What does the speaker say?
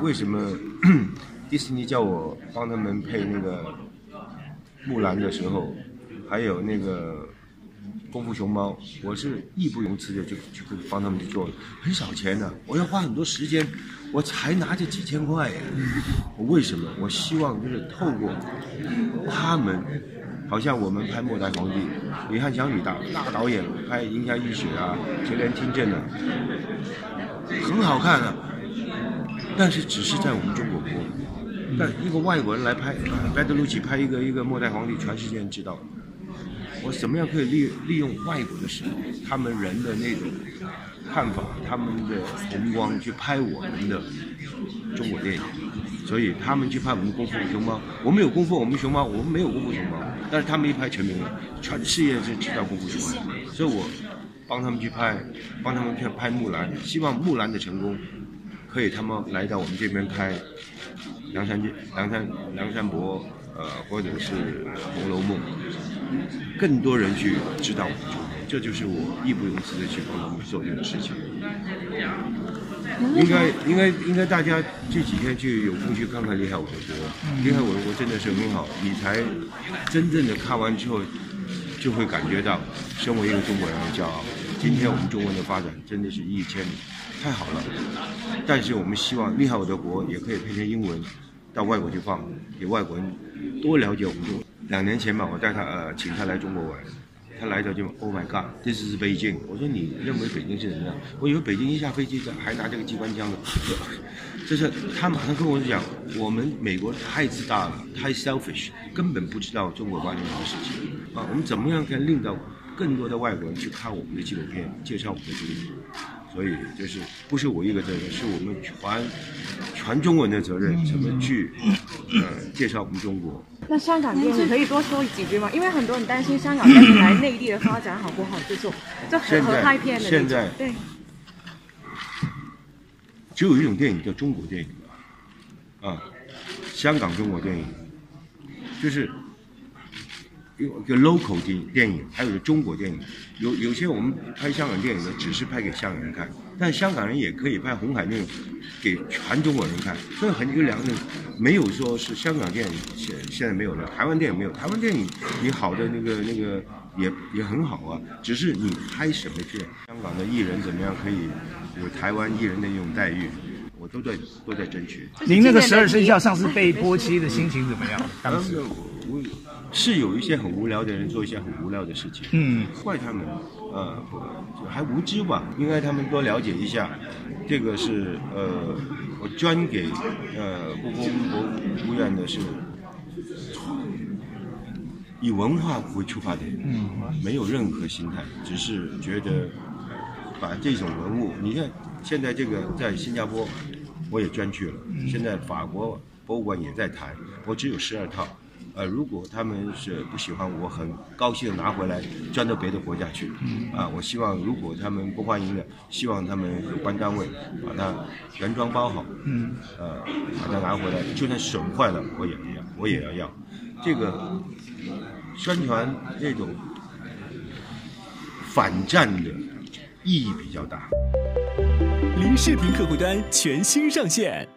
为什么迪士尼叫我帮他们配那个木兰的时候，还有那个功夫熊猫，我是义不容辞的就帮他们去做，很少钱的，我要花很多时间，我才拿着几千块呀。我为什么？我希望就是透过他们，好像我们拍《末代皇帝》，李翰祥大导演拍《银霞浴血》啊，《垂帘听政》啊，很好看啊，但是只是在我们中国播。但一个外国人来拍，白德鲁奇拍一个末代皇帝，全世界人知道。我怎么样可以利用外国的时候，他们人的那种看法，他们的红光去拍我们的中国电影，所以他们去拍我们功夫熊猫，我们有功夫，我们熊猫，我们没有功夫熊猫，但是他们一拍全民了，全世界就知道功夫熊猫，所以我帮他们去拍木兰，希望木兰的成功，可以他们来到我们这边拍梁山伯，或者是《红楼梦》，更多人去知道我们中国，这就是我义不容辞的去帮他们做这个事情。应该大家这几天有空去看看《厉害我的国》，《厉害我的国》真的是很好，你才真正的看完之后，就会感觉到身为一个中国人的骄傲。今天我们中文的发展真的是一千里，太好了。但是我们希望《厉害我的国》也可以配成英文，到外国去放，给外国人多了解我们中国。2年前吧，我带他请他来中国玩，他来到就 Oh my God， this is Beijing。我说你认为北京是怎么样？我以为北京一下飞机还拿这个机关枪的，就是他马上跟我讲，我们美国太自大了，太 selfish， 根本不知道中国发生什么事情啊！我们怎么样可以令到更多的外国人去看我们的纪录片，介绍我们的中国？所以就是不是我一个责任，是我们全中文的责任，怎么去介绍我们中国。 那香港电影可以多说几句吗？因为很多人担心香港电影来内地的发展好不好制作，这合拍片的现在对， 只有一种电影叫中国电影啊，香港中国电影就是一个 local 电影，还有中国电影。有些我们拍香港电影的只是拍给香港人看，但香港人也可以拍红海那种给全中国人看。所以有两个人，没有说是香港电影现在没有了，台湾电影没有，台湾电影你好的那个也很好啊，只是你拍什么片。香港的艺人怎么样可以有台湾艺人的那种待遇，我都在争取。 您那个12生肖上次被波及的心情怎么样？当时我是有一些很无聊的人做一些很无聊的事情，怪他们，还无知吧，应该他们多了解一下。这个是我捐给故宫博物院的是以文化为出发点，没有任何心态，只是觉得把这种文物，你看现在这个在新加坡我也捐去了，现在法国博物馆也在谈，我只有12套。如果他们是不喜欢，我很高兴的拿回来捐到别的国家去。我希望如果他们不欢迎的，希望他们有关单位把它原装包好，把它拿回来，就算损坏了我也要要。这个宣传这种反战的意义比较大。 零视频客户端全新上线。